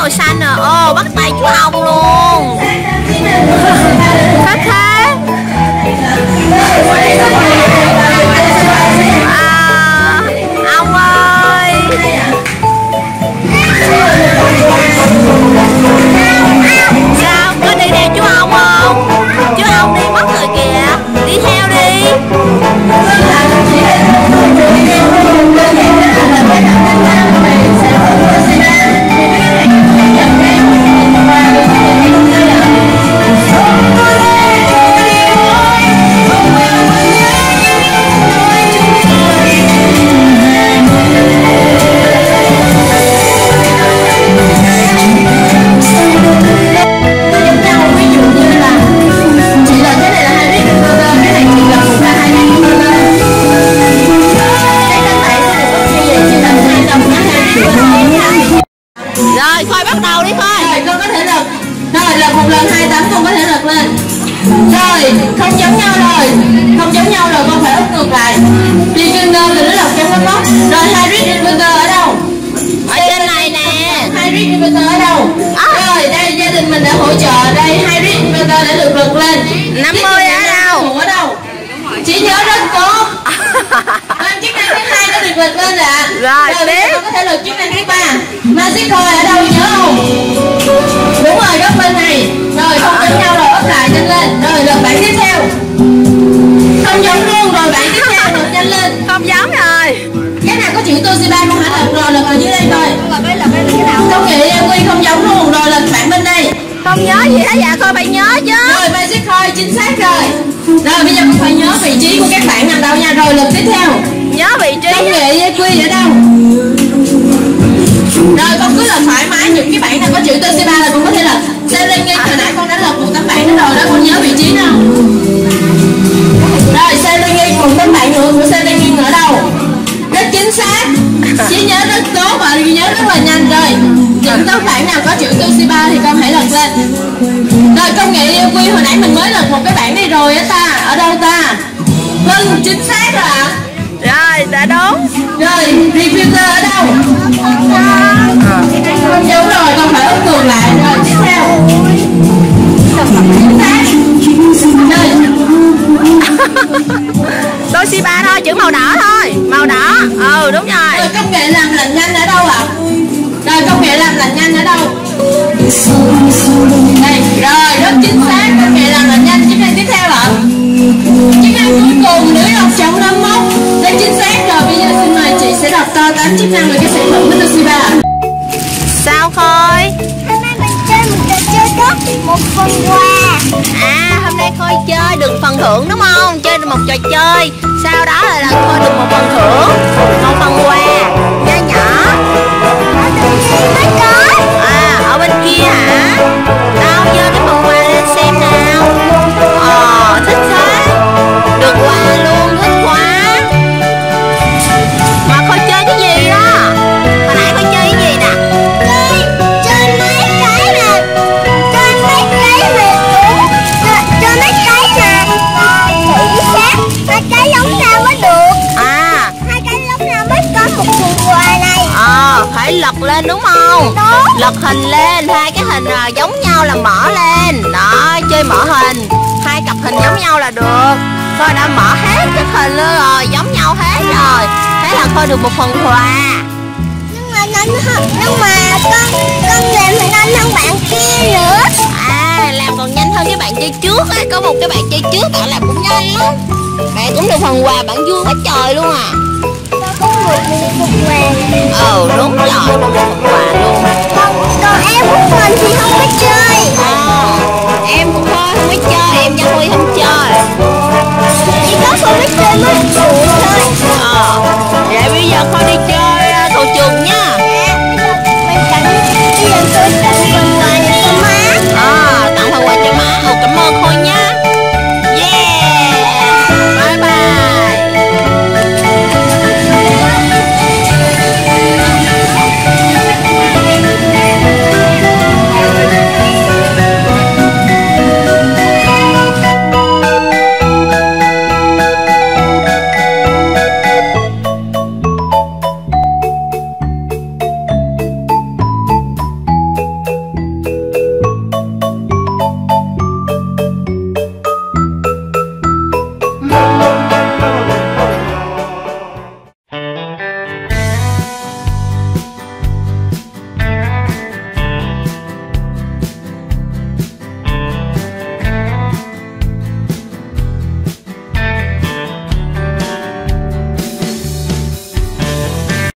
màu xanh nè. Ô, bắt tay chú Hồng luôn. Thích thế. Ông ơi. Sao, có đi theo chú Hồng không? Chú Hồng đi mất rồi kìa. Đi theo đi. Rồi, Khôi bắt đầu đi Khôi. Rồi, con có thể lật. Rồi, lật một lần 28 con có thể lật lên. Rồi, không giống nhau rồi. Không giống nhau rồi, con phải úp ngược lại. Đi chân đơn thì nó lật trong cái móc. Rồi, hybrid inverter ở đâu? Ở trên này nè. Hybrid inverter ở đâu? Rồi, đây gia đình mình đã hỗ trợ. Đây, hybrid inverter đã được lật lên. 50 ở đâu? Ở đâu? Chỉ nhớ rất tốt. Chức năng thứ hai đã được lật lên ạ. Rồi, tiếp. Con có thể lật chức năng thứ ba. Magic coin ở đâu nhớ không? Đúng rồi, góc bên này. Rồi, không giống nhau rồi, ấp lại nhanh lên. Rồi, lật bản tiếp theo. Không giống luôn rồi, bản tiếp theo lật nhanh lên. Không giống rồi. Cái nào có chữ Toshiba con hãy lật rồi, lật ở dưới đây coi. Công nghệ quy không giống luôn, rồi lật bản bên đây. Không nhớ gì hết dạ, Khôi phải nhớ chứ. Rồi, Magic coin chính xác rồi. Rồi, bây giờ con phải nhớ vị trí của các bạn nằm đâu nha. Rồi, lật tiếp theo. Nhớ vị trí. Công nghệ quy ở đâu? Rồi, con cứ lật thoải mái, những cái bảng nào có chữ Toshiba là con có thể lật. Xem lên ngay hồi nãy con đã lật một tấm bảng nữa rồi đó, con nhớ vị trí nào. Rồi, xem lên ngay một tấm bảng nữa của xem lên ngay ở đâu? Rất chính xác. Trí nhớ rất tốt và nhớ rất là nhanh rồi. Những tấm bảng nào có chữ Toshiba thì con hãy lật lên. Rồi, công nghệ quy hồi nãy mình mới lật một cái bảng này rồi á ta. Ở đâu ta? Vâng, chính xác rồi ạ. Rồi, đã đúng. Rồi, diffuser ở đâu? Đúng rồi, con phải úp ngược lại. Rồi, tiếp theo. Toshiba thôi, chữ màu đỏ thôi. Màu đỏ. Ừ, đúng rồi. Rồi, công nghệ làm lạnh nhanh ở đâu ạ? Rồi, công nghệ làm lạnh nhanh ở đâu? Đây, rồi, rất chính xác. Công nghệ làm lạnh nhanh. Chức năng tiếp theo ạ? Chức năng cuối cùng, lưới lọc chống nấm mốc. Đây chính xác rồi. Bây giờ xin mời chị sẽ đọc to 8 chức năng về cái sản phẩm của Toshiba. Sao Khôi? Hôm nay mình chơi một trò chơi tốt, một phần quà. À, hôm nay Khôi chơi được phần thưởng đúng không? Chơi được một trò chơi. Sau đó là Khôi được một phần thưởng, một phần quà nho nhỏ. Ở bên kia mới có. À, ở bên kia hả? Đâu, chơi cái phần quà lên xem nào. Thích thế. Được quà luôn, thích quá. Mà Khôi chơi cái gì đó? Hồi nãy Khôi chơi cái gì nè? Chơi mấy cái nè. Chơi mấy cái về đúng. Chơi mấy cái nè. Thử sát. Hai cái giống ra mới được. À, Hai cái giống ra mới có một phần quà này. phải lật lên đúng không? Đúng. Lật hình lên, hai cái hình giống nhau là mở lên. Đó, chơi mở hình. Hai cặp hình giống nhau là được. Khôi đã mở hết các hình luôn rồi, giống nhau hết rồi. Thế là Khôi được một phần quà. Nhưng mà con làm phải nhanh hơn bạn kia nữa. À, làm còn nhanh hơn cái bạn chơi trước á. Có một cái bạn chơi trước bạn làm cũng nhanh lắm. Bạn cũng được phần quà, bạn vui quá trời luôn à. Con cũng được một phần quà. Ừ, đúng rồi, được một phần quà luôn. Còn em của mình thì không có chơi. Em của Khôi không biết chơi, em cho Khôi không chơi. Chỉ có con biết chơi mới